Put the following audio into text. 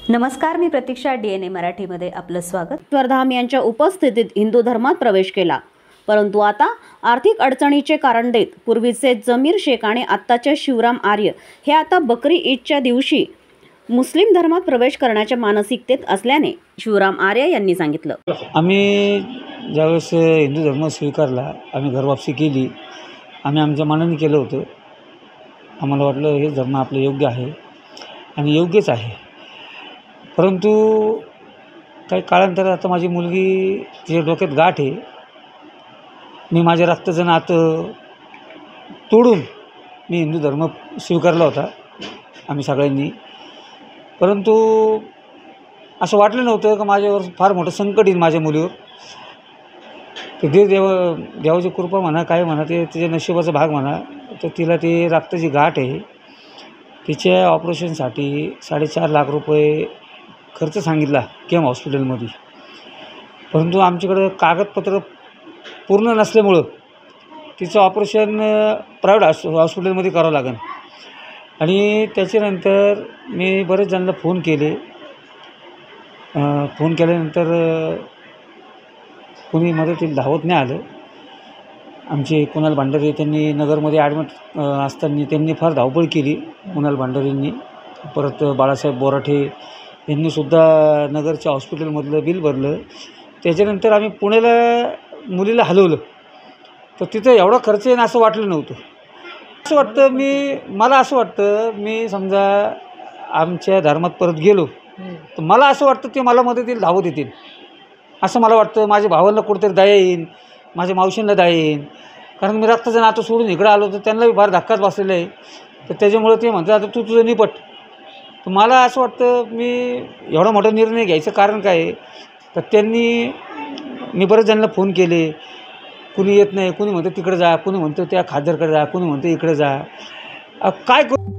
नमस्कार, मी प्रतीक्षा. DNA मराठीमध्ये आपलं स्वागत. ईश्वरधाम यांच्या उपस्थितीत हिंदू धर्मात प्रवेश केला, परंतु आता आर्थिक अडचणीचे कारण देत पूर्वीचे जमीर शेख आणि आत्ताचे शिवराम आर्य हे आता बकरी ईदच्या दिवशी मुस्लिम धर्मात प्रवेश करण्याच्या मानसिकतेत असल्याने शिवराम आर्य यांनी सांगितलं. आम्ही ज्यावेळेस हिंदू धर्म स्वीकारला, आम्ही घरवापसी केली. आम्ही आमच्या मनाने केलं होतं. आम्हाला वाटलं हे धर्म आपलं योग्य आहे आणि योग्यच आहे. परंतु काही काळानंतर आता माझी मुलगी, तिच्या डोक्यात गाठ आहे. मी माझ्या रक्ताचं नातं तोडून मी हिंदू धर्म स्वीकारला होता आम्ही सगळ्यांनी. परंतु असं वाटलं नव्हतं की माझ्यावर फार मोठं संकट येईल माझ्या मुलीवर. ते देवाची कृपा म्हणा, काय म्हणा, ते तिच्या नशिबाचा भाग म्हणा. तर तिला ती रक्ताची गाठ आहे. तिच्या ऑपरेशनसाठी 4.5 लाख रुपये खर्च सांगितला केम हॉस्पिटलमध्ये. परंतु आमच्याकडं कागदपत्र पूर्ण नसल्यामुळं तिचं ऑपरेशन प्रायव्हेट हॉस्पिटलमध्ये करावं लागेल. आणि त्याच्यानंतर मी बरेच जणांना फोन केले. फोन केल्यानंतर कोणी मदतीला धावत नाही आलं. आमचे कुणाल भांडारे, त्यांनी नगरमध्ये ॲडमिट असताना त्यांनी फार धावपळ केली. कुणाल भांडारेंनी, परत बाळासाहेब बोराठे यांनीसुद्धा नगरच्या हॉस्पिटलमधलं बिल भरलं. त्याच्यानंतर आम्ही पुण्याला मुलीला हलवलं. तर तिथं एवढा खर्च येईन असं वाटलं नव्हतं. असं वाटतं मला असं वाटतं मी समजा आमच्या धर्मात परत गेलो तर मला असं वाटतं ते मला मदतीला धावत येतील असं मला वाटतं. माझ्या भावांना कुठेतरी दया येईल, माझ्या मावशींना दया येईल. कारण मी रक्ताचं नातं सोडून इकडं आलो तर त्यांनाही फार धक्काच बसलेला आहे. तर त्याच्यामुळे ते म्हणतात आता तू तुझं निपट. तर मला असं वाटतं मी एवढा मोठा निर्णय घ्यायचं कारण काय आहे. तर मी बरेच जणांना फोन केले. कुणी येत नाही, कुणी म्हणतं तिकडे जा, कुणी म्हणतं त्या खासदारकडे जा, कुणी म्हणतं इकडे जा. काय करू.